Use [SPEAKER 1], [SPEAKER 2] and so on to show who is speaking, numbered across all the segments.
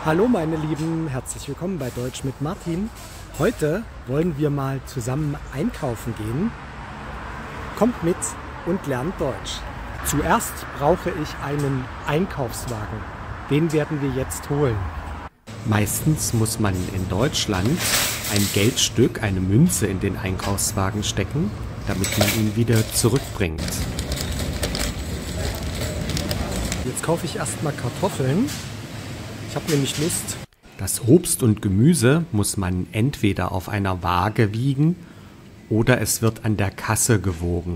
[SPEAKER 1] Hallo meine Lieben, herzlich willkommen bei Deutsch mit Martin. Heute wollen wir mal zusammen einkaufen gehen. Kommt mit und lernt Deutsch. Zuerst brauche ich einen Einkaufswagen. Den werden wir jetzt holen.
[SPEAKER 2] Meistens muss man in Deutschland ein Geldstück, eine Münze in den Einkaufswagen stecken, damit man ihn wieder zurückbringt.
[SPEAKER 1] Jetzt kaufe ich erstmal Kartoffeln. Ich habe nämlich Lust.
[SPEAKER 2] Das Obst und Gemüse muss man entweder auf einer Waage wiegen oder es wird an der Kasse gewogen.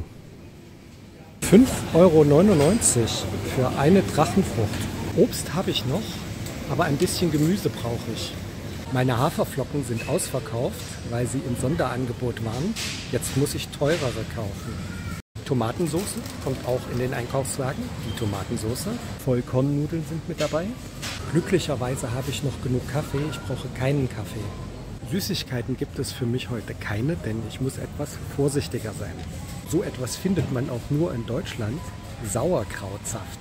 [SPEAKER 1] 5,99 € für eine Drachenfrucht. Obst habe ich noch, aber ein bisschen Gemüse brauche ich. Meine Haferflocken sind ausverkauft, weil sie im Sonderangebot waren. Jetzt muss ich teurere kaufen. Tomatensauce kommt auch in den Einkaufswagen. Die Tomatensauce. Vollkornnudeln sind mit dabei. Glücklicherweise habe ich noch genug Kaffee. Ich brauche keinen Kaffee. Süßigkeiten gibt es für mich heute keine, denn ich muss etwas vorsichtiger sein. So etwas findet man auch nur in Deutschland. Sauerkrautsaft.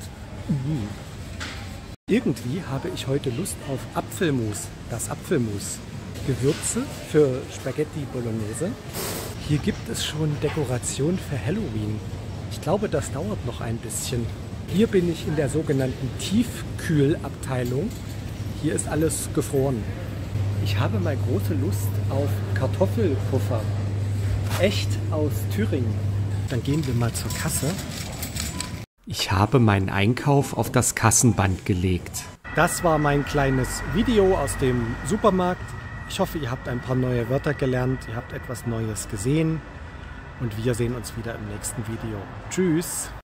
[SPEAKER 1] Irgendwie habe ich heute Lust auf Apfelmus. Das Apfelmus. Gewürze für Spaghetti Bolognese. Hier gibt es schon Dekoration für Halloween. Ich glaube, das dauert noch ein bisschen. Hier bin ich in der sogenannten Tiefkühlabteilung. Hier ist alles gefroren. Ich habe mal große Lust auf Kartoffelpuffer. Echt aus Thüringen. Dann gehen wir mal zur Kasse.
[SPEAKER 2] Ich habe meinen Einkauf auf das Kassenband gelegt.
[SPEAKER 1] Das war mein kleines Video aus dem Supermarkt. Ich hoffe, ihr habt ein paar neue Wörter gelernt, ihr habt etwas Neues gesehen und wir sehen uns wieder im nächsten Video. Tschüss!